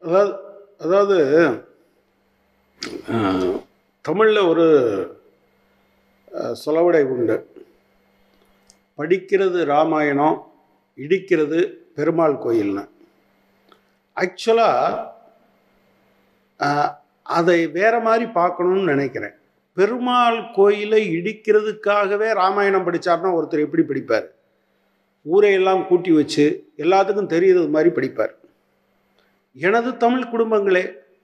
அதாவது அதாவது தமிழில் ஒரு சொலவடை உண்டு. படிக்கிறது ராமாயணம், இடிக்கிறது பெருமாள் கோயில்னு. ஆக்சுவலாக அதை வேறு மாதிரி பார்க்கணுன்னு நினைக்கிறேன். பெருமாள் கோயிலை இடிக்கிறதுக்காகவே ராமாயணம் படித்தார்னா ஒருத்தர் எப்படி படிப்பார்? ஊரையெல்லாம் கூட்டி வச்சு எல்லாத்துக்கும் தெரியுறது மாதிரி படிப்பார். எனது தமிழ் குடும்பங்களே,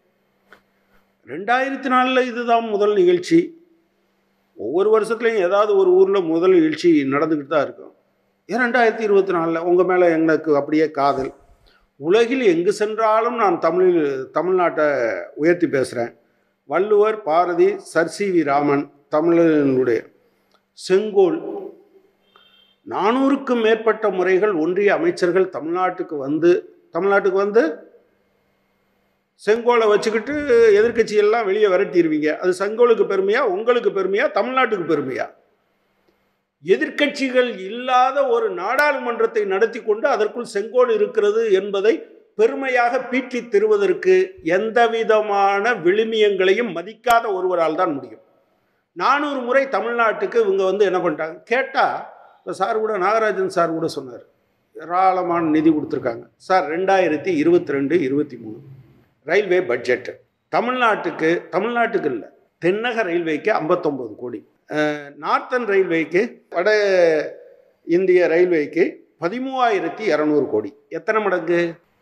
2004 இதுதான் முதல் நிகழ்ச்சி. ஒவ்வொரு வருஷத்துலையும் ஏதாவது ஒரு ஊரில் முதல் நிகழ்ச்சி நடந்துக்கிட்டு தான் இருக்கும். 2024 உங்கள் மேலே எனக்கு அப்படியே காதல். உலகில் எங்கு சென்றாலும் நான் தமிழ்நாட்டை உயர்த்தி பேசுகிறேன். Valluvar, Bharathi, sir C V. ராமன், தமிழனுடைய செங்கோல். 400க்கும் மேற்பட்ட முறைகள் ஒன்றிய அமைச்சர்கள் தமிழ்நாட்டுக்கு வந்து செங்கோலை வச்சுக்கிட்டு எதிர்கட்சியெல்லாம் வெளியே விரட்டிடுவீங்க. அது செங்கோலுக்கு பெருமையா, உங்களுக்கு பெருமையா, தமிழ்நாட்டுக்கு பெருமையா? எதிர்கட்சிகள் இல்லாத ஒரு நாடாளுமன்றத்தை நடத்தி கொண்டு அதற்குள் செங்கோல் இருக்கிறது என்பதை பெருமையாக பீட்டி தருவதற்கு எந்த விதமான விழுமியங்களையும் மதிக்காத ஒருவரால் தான் முடியும். 400 முறை தமிழ்நாட்டுக்கு இவங்க என்ன பண்ணிட்டாங்க கேட்டால், இப்போ சார் கூட, நாகராஜன் சார் கூட சொன்னார், ஏராளமான நிதி கொடுத்துருக்காங்க சார். 2022-23 ரயில்வே பட்ஜெட்டு தமிழ்நாட்டுக்கு இல்லை, தென்னக ரயில்வேக்கு 59 கோடி, நார்த்தன் ரயில்வேக்கு, வட இந்திய ரயில்வேக்கு 13,200 கோடி. எத்தனை மடங்கு?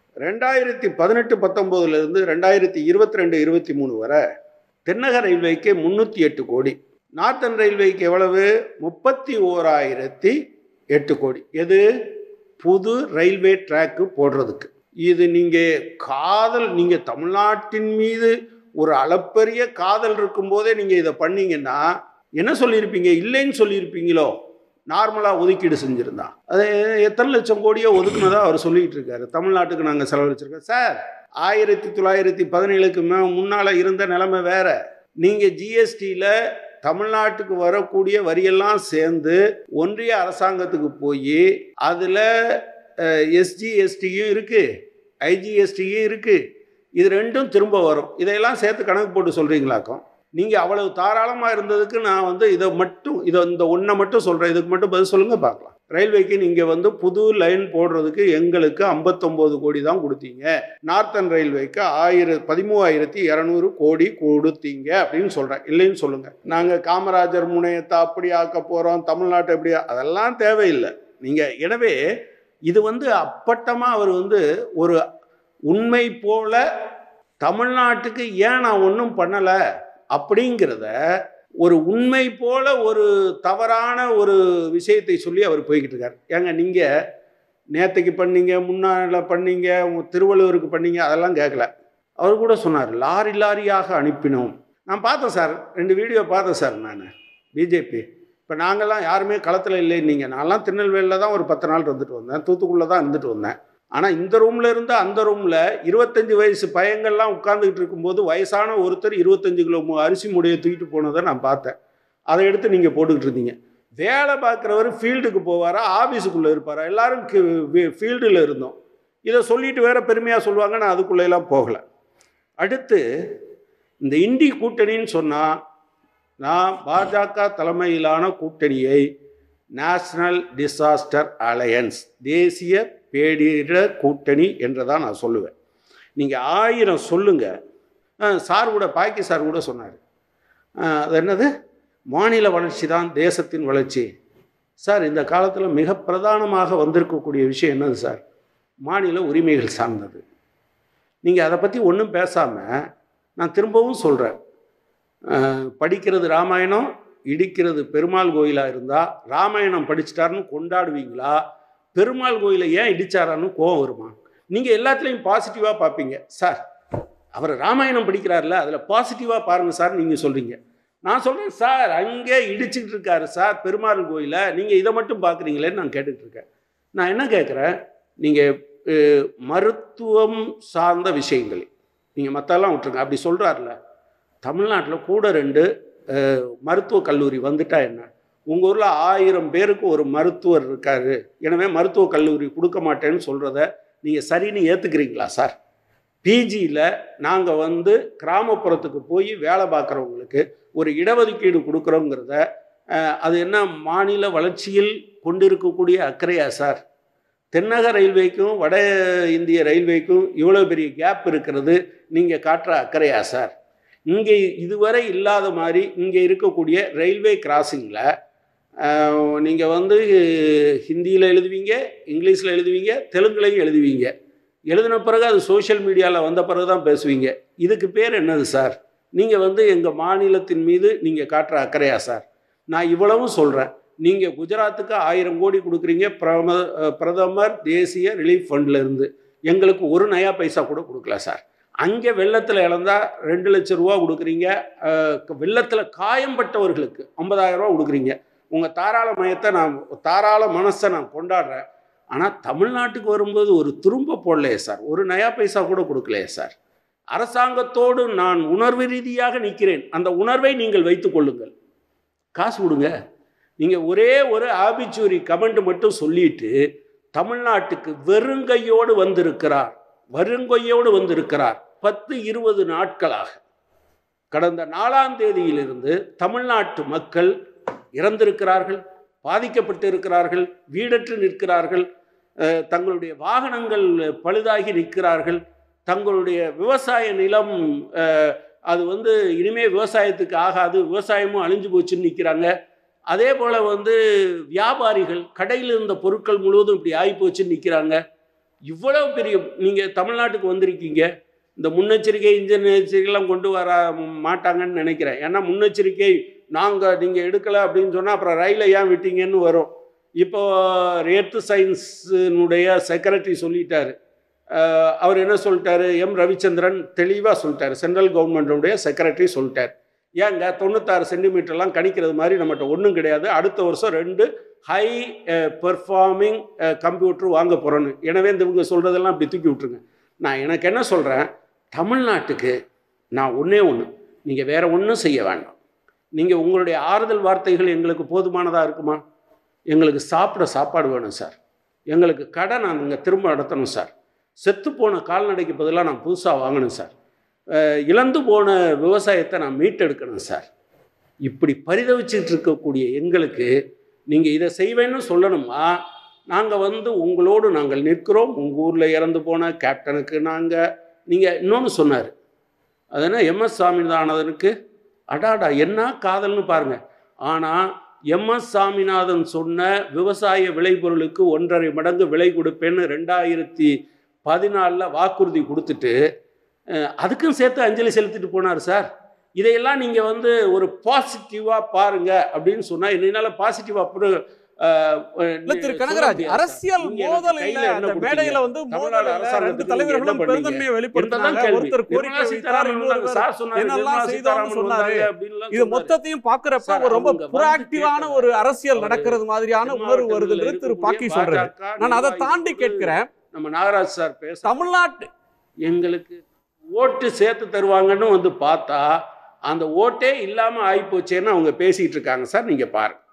2018-19 2022-23 வரை தென்னக ரயில்வேக்கு 308 கோடி, நார்த்தன் ரயில்வேக்கு எவ்வளவு? 31,008 கோடி. எது? புது ரயில்வே ட்ராக்கு போடுறதுக்கு. இது நீங்கள் தமிழ்நாட்டின் மீது ஒரு அளப்பரிய காதல் இருக்கும்போதே நீங்கள் இதை பண்ணீங்கன்னா என்ன சொல்லியிருப்பீங்க? இல்லைன்னு சொல்லியிருப்பீங்களோ? நார்மலாக ஒதுக்கீடு செஞ்சுருந்தா அது எத்தனை லட்சம் கோடியோ ஒதுக்குனதாக அவர் சொல்லிகிட்டு இருக்காரு. தமிழ்நாட்டுக்கு நாங்கள் செலவழிச்சிருக்கோம் சார். 1917க்கு முன்னால் இருந்த நிலைமை வேற. நீங்கள் ஜிஎஸ்டியில் தமிழ்நாட்டுக்கு வரக்கூடிய வரியெல்லாம் சேர்ந்து ஒன்றிய அரசாங்கத்துக்கு போய் அதில் எஸ்ஜிஎஸ்டியும் இருக்குது, ஐஜிஎஸ்டியும் இருக்குது. இது ரெண்டும் திரும்ப வரும். இதையெல்லாம் சேர்த்து கணக்கு போட்டு சொல்கிறீங்களாக்கும். நீங்கள் அவ்வளவு தாராளமாக இருந்ததுக்கு நான் இந்த ஒன்றை மட்டும் சொல்கிறேன். இதுக்கு மட்டும் பதில் சொல்லுங்கள் பார்க்கலாம். ரயில்வேக்கு நீங்கள் புது லைன் போடுறதுக்கு எங்களுக்கு 59 கோடி தான் கொடுத்தீங்க. நார்த்தன் ரயில்வேக்கு 13,200 கோடி கொடுத்தீங்க அப்படின்னு சொல்கிறேன். இல்லைன்னு சொல்லுங்கள். நாங்கள் காமராஜர் முனையத்தை அப்படி ஆக்க போகிறோம், தமிழ்நாட்டை எப்படி, அதெல்லாம் தேவையில்லை. எனவே இது அப்பட்டமாக அவர் ஒரு உண்மை போல தமிழ்நாட்டுக்கு ஏன் நான் ஒன்றும் பண்ணலை அப்படிங்கிறத ஒரு உண்மை போல ஒரு தவறான ஒரு விஷயத்தை சொல்லி அவர் போய்கிட்டு இருக்கார். ஏங்க, நீங்கள் நேற்றுக்கு பண்ணீங்க, முன்னாள் பண்ணீங்க, திருவள்ளுவருக்கு பண்ணீங்க, அதெல்லாம் கேட்கல. அவர் கூட சொன்னார், லாரி லாரியாக அனுப்பினோம். நான் பார்த்தேன் சார், 2 வீடியோ பார்த்தேன் சார். நான் பிஜேபி இப்போ நாங்கள்லாம் யாருமே களத்தில் இல்லைன்னீங்க. நான்லாம் திருநெல்வேலியில் தான் ஒரு 10 நாள் இருந்துட்டு வந்தேன், தூத்துக்குடியில் தான் இருந்துட்டு வந்தேன். ஆனால் இந்த ரூமில் இருந்து அந்த ரூமில் 25 வயசு பையங்கள்லாம் உட்காந்துக்கிட்டு இருக்கும்போது வயசான ஒருத்தர் 25 கிலோ அரிசி மூடையை தூக்கிட்டு போனதை நான் பார்த்தேன். அதை எடுத்து நீங்கள் போட்டுக்கிட்டு இருந்தீங்க. வேலை பார்க்குறவர் ஃபீல்டுக்கு போவாரா, ஆஃபீஸுக்குள்ளே இருப்பாரா? எல்லோரும் ஃபீல்டில் இருந்தோம். இதை சொல்லிட்டு வேற பெருமையாக சொல்லுவாங்க. நான் அதுக்குள்ளெல்லாம் போகலை. அடுத்து இந்த இண்டி கூட்டணின்னு சொன்னால், நான் பாஜக தலைமையிலான கூட்டணியை நேஷனல் டிசாஸ்டர் அலையன்ஸ், தேசிய பேரிடர் கூட்டணி என்றதான் நான் சொல்லுவேன். நீங்கள் 1000 சொல்லுங்கள். சார் கூட, பாக்கி சார் கூட சொன்னார், அது என்னது, மாநில வளர்ச்சி தான் தேசத்தின் வளர்ச்சி. சார், இந்த காலத்தில் மிக பிரதானமாக வந்திருக்கக்கூடிய விஷயம் என்னது சார்? மாநில உரிமைகள் சார்ந்தது. நீங்கள் அதை பற்றி ஒன்றும் பேசாமல், நான் திரும்பவும் சொல்கிறேன், படிக்கிறது ராமாயணம், இடிக்கிறது பெருமாள் கோயிலாக இருந்தால் ராமாயணம் படிச்சிட்டாருன்னு கொண்டாடுவீங்களா? பெருமாள் கோயிலை ஏன் இடிச்சாரான்னு கோவம் வருமா? நீங்கள் எல்லாத்துலேயும் பாசிட்டிவாக பார்ப்பீங்க. சார், அவர் ராமாயணம் படிக்கிறார்ல, அதில் பாசிட்டிவாக பாருங்கள் சார் நீங்கள் சொல்கிறீங்க. நான் சொல்கிறேன் சார், அங்கே இடிச்சுக்கிட்டு இருக்காரு சார் பெருமாள் கோயிலை, நீங்கள் இதை மட்டும் பார்க்குறீங்களேன்னு நான் கேட்டுக்கிட்டு இருக்கேன். நான் என்ன கேட்குறேன், நீங்கள் மருத்துவம் சார்ந்த விஷயங்கள் நீங்கள் மற்றெல்லாம் விட்டுருங்க. அப்படி சொல்கிறார்ல, தமிழ்நாட்டில் கூட 2 மருத்துவக் கல்லூரி வந்துட்டா என்ன? உங்கள் ஊரில் 1000 பேருக்கு ஒரு மருத்துவர் இருக்காரு, எனவே மருத்துவக் கல்லூரி கொடுக்க மாட்டேன்னு சொல்கிறத நீங்கள் சரின்னு ஏற்றுக்கிறீங்களா சார்? பிஜியில் நாங்கள் வந்து கிராமப்புறத்துக்கு போய் வேலை பார்க்குறவங்களுக்கு ஒரு இடஒதுக்கீடு கொடுக்குறோங்கிறத அது என்ன மாநில வளர்ச்சியில் கொண்டிருக்கக்கூடிய அக்கறையா சார்? தென்னக ரயில்வேக்கும் வட இந்திய ரயில்வேக்கும் இவ்வளோ பெரிய கேப் இருக்கிறது நீங்கள் காட்டுற அக்கறையா சார்? இங்கே இதுவரை இல்லாத மாதிரி இங்கே இருக்கக்கூடிய ரயில்வே கிராசிங்கில் நீங்கள் வந்து ஹிந்தியில் எழுதுவீங்க, இங்கிலீஷில் எழுதுவீங்க, தெலுங்குலையும் எழுதுவீங்க. எழுதின பிறகு அது சோஷியல் மீடியாவில் வந்த பிறகு தான் பேசுவீங்க. இதுக்கு பேர் என்னது சார்? நீங்கள் வந்து எங்கள் மாநிலத்தின் மீது நீங்கள் காட்டுற அக்கறையா சார்? நான் இவ்வளவும் சொல்கிறேன். நீங்கள் குஜராத்துக்கு 1000 கோடி கொடுக்குறீங்க பிரதமர் தேசிய ரிலீஃப் ஃபண்ட்லேருந்து. எங்களுக்கு ஒரு நயா பைசா கூட கொடுக்கல சார். அங்கே வெள்ளத்தில் இழந்தால் 2 லட்சம் ரூபா கொடுக்குறீங்க. வெள்ளத்தில் காயம்பட்டவர்களுக்கு 50,000 ரூபா கொடுக்குறீங்க. உங்கள் தாராள மனசை நான் கொண்டாடுறேன். ஆனால் தமிழ்நாட்டுக்கு வரும்போது ஒரு திரும்ப போடலையே சார், ஒரு நயா பைசா கூட கொடுக்கலையே சார். அரசாங்கத்தோடு நான் உணர்வு ரீதியாக நிற்கிறேன். அந்த உணர்வை நீங்கள் வைத்துக் கொள்ளுங்கள். காசு கொடுங்க. நீங்கள் ஒரே ஒரு ஆபிச்சூரி கமெண்ட் மட்டும் சொல்லிட்டு தமிழ்நாட்டுக்கு வெறுங்கையோடு வந்திருக்கிறார். 10-20 நாட்களாக கடந்த 4ஆம் தேதியிலிருந்து தமிழ்நாட்டு மக்கள் இறந்திருக்கிறார்கள், பாதிக்கப்பட்டு இருக்கிறார்கள், வீடற்று நிற்கிறார்கள், தங்களுடைய வாகனங்கள் பழுதாகி நிற்கிறார்கள், தங்களுடைய விவசாய நிலம் அது வந்து இனிமேல் விவசாயத்துக்கு ஆகாது, விவசாயமும் அழிஞ்சு போச்சுன்னு நிற்கிறாங்க. அதே போல் வந்து வியாபாரிகள் கடையில் இருந்த பொருட்கள் முழுவதும் இப்படி ஆகிப்போச்சுன்னு நிற்கிறாங்க. இவ்வளோ பெரிய நீங்கள் தமிழ்நாட்டுக்கு வந்திருக்கீங்க. இந்த முன்னெச்சரிக்கை எச்சரிக்கைலாம் கொண்டு வர மாட்டாங்கன்னு நினைக்கிறேன். ஏன்னா முன்னெச்சரிக்கை நீங்கள் எடுக்கலை அப்படின்னு சொன்னால் அப்புறம் ரயிலை ஏன் விட்டீங்கன்னு வரும். இப்போ எர்த் சயின்ஸினுடைய செக்ரட்டரி சொல்லிட்டார். அவர் என்ன சொல்லிட்டாரு? எம் ரவிச்சந்திரன் தெளிவாக சொல்லிட்டார். சென்ட்ரல் கவர்மெண்ட்டுடைய செக்ரட்டரி சொல்லிட்டார். ஏங்க 96 சென்டிமீட்டர்லாம் கணிக்கிறது மாதிரி நம்மகிட்ட ஒன்றும் கிடையாது. அடுத்த வருஷம் 2 ஹை பெர்ஃபார்மிங் கம்ப்யூட்டர் வாங்க போகிறோன்னு. எனவே இவங்க சொல்கிறதெல்லாம் இப்படி தூக்கி விட்டுருங்க. நான் எனக்கு என்ன சொல்கிறேன், தமிழ்நாட்டுக்கு நான் ஒன்றே ஒன்று, நீங்கள் வேறு ஒன்றும் செய்ய வேண்டாம். நீங்கள் உங்களுடைய ஆறுதல் வார்த்தைகள் எங்களுக்கு போதுமானதாக இருக்குமா? எங்களுக்கு சாப்பிட சாப்பாடு வேணும் சார். எங்களுக்கு கடை நாங்கள் திரும்ப நடத்தணும் சார். செத்து போன கால்நடைக்கு பதிலாக நான் புதுசாக வாங்கணும் சார். இழந்து போன விவசாயத்தை நான் மீட்டெடுக்கணும் சார். இப்படி பரிதவிச்சுட்டு இருக்கக்கூடிய எங்களுக்கு நீங்கள் இதை செய்வேன்னு சொல்லணுமா? நாங்கள் வந்து உங்களோடு நாங்கள் நிற்கிறோம். உங்கள் ஊரில் இறந்து போன கேப்டனுக்கு நீங்கள் இன்னொன்று சொன்னார். அதனால் எம்எஸ் சாமிநாதனுக்கு அடாடா என்ன காதல்னு பாருங்கள். ஆனால் எம்எஸ் சாமிநாதன் சொன்ன விவசாய விளைபொருளுக்கு 1.5 மடங்கு விலை கொடுப்பேன்னு 2014 வாக்குறுதி கொடுத்துட்டு அதுக்கும் சேர்த்து அஞ்சலி செலுத்திட்டு போனார் சார். இதையெல்லாம் நீங்கள் வந்து ஒரு பாசிட்டிவாக பாருங்க அப்படின்னு சொன்னால் என்னால் பாசிட்டிவாக திரு கனகராஜ், அரசியல் மோதல் இல்ல. அந்த மேடையில வந்து மோதல் ரெண்டு தலைவர்களும் பெருந்தன்மையை வெளிப்படுத்தினாங்க. ஒருத்தர் கோரிக்கை வைத்தார், என்னெல்லாம் செய்தோம்னு சொன்னாரு. இது மொத்தத்தையும் பாக்குறப்ப ஒரு ரொம்ப புராக்டிவான ஒரு அரசியல் நடக்கிறது மாதிரியான உணர்வு வருது திரு பாக்கி சொல்றாரு. நான் அதை தாண்டி கேட்கிறேன். நம்ம நாகராஜ் சார் பேச தமிழ்நாட்டு எங்களுக்கு ஓட்டு சேர்த்து தருவாங்கன்னு வந்து பார்த்தா அந்த ஓட்டே இல்லாம ஆயிப்போச்சேன்னு அவங்க பேசிட்டு இருக்காங்க சார். நீங்க பாருங்க.